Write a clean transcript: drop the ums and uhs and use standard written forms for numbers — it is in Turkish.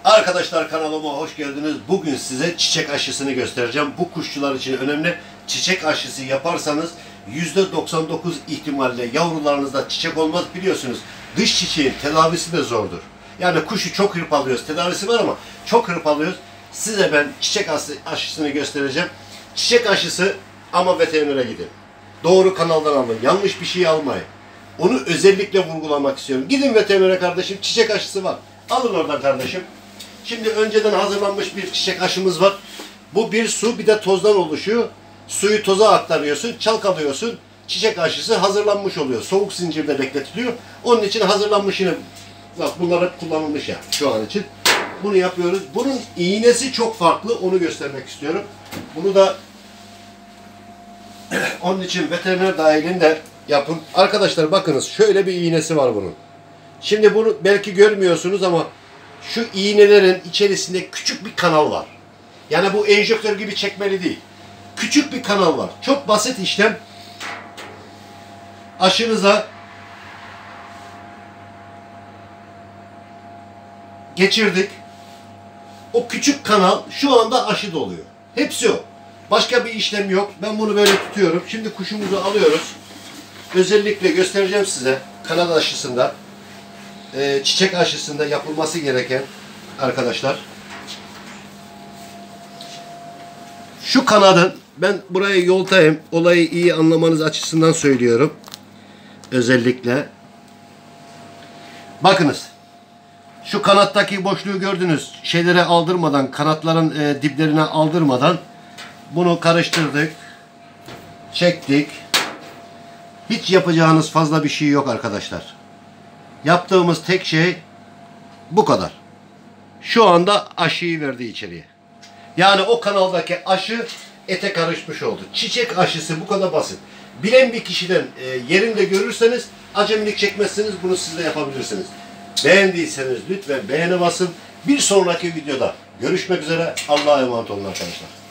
Arkadaşlar kanalıma hoş geldiniz. Bugün size çiçek aşısını göstereceğim. Bu kuşçular için önemli. Çiçek aşısı yaparsanız %99 ihtimalle yavrularınızda çiçek olmaz. Biliyorsunuz dış çiçeğin tedavisi de zordur. Yani kuşu çok hırpalıyoruz. Tedavisi var ama çok hırpalıyoruz. Size ben çiçek aşısını göstereceğim. Çiçek aşısı ama veterinere gidin. Doğru kanaldan alın. Yanlış bir şey almayın. Onu özellikle vurgulamak istiyorum. Gidin veterinere kardeşim. Çiçek aşısı var. Alın oradan kardeşim. Şimdi önceden hazırlanmış bir çiçek aşımız var. Bu bir su bir de tozdan oluşuyor. Suyu toza aktarıyorsun, çalkalıyorsun. Çiçek aşısı hazırlanmış oluyor. Soğuk zincirde bekletiliyor. Onun için hazırlanmış yine. Bak bunlar hep kullanılmış ya şu an için. Bunu yapıyoruz. Bunun iğnesi çok farklı. Onu göstermek istiyorum. Bunu da onun için veteriner dahilinde yapın. Arkadaşlar bakınız şöyle bir iğnesi var bunun. Şimdi bunu belki görmüyorsunuz ama şu iğnelerin içerisinde küçük bir kanal var. Yani bu enjektör gibi çekmeli değil. Küçük bir kanal var. Çok basit işlem. Aşınıza geçirdik. O küçük kanal şu anda aşı doluyor. Hepsi o. Başka bir işlem yok. Ben bunu böyle tutuyorum. Şimdi kuşumuzu alıyoruz. Özellikle göstereceğim size kanal aşısında, çiçek aşısında yapılması gereken arkadaşlar. Şu kanadın, ben burayı yoltayım. Olayı iyi anlamanız açısından söylüyorum. Özellikle. Bakınız. Şu kanattaki boşluğu gördünüz. Şeylere aldırmadan, kanatların diplerine aldırmadan bunu karıştırdık. Çektik. Hiç yapacağınız fazla bir şey yok arkadaşlar. Yaptığımız tek şey bu kadar. Şu anda aşıyı verdi içeriye. Yani o kanaldaki aşı ete karışmış oldu. Çiçek aşısı bu kadar basit. Bilen bir kişiden yerinde görürseniz acemilik çekmezseniz bunu siz de yapabilirsiniz. Beğendiyseniz lütfen beğene basın. Bir sonraki videoda görüşmek üzere. Allah'a emanet olun arkadaşlar.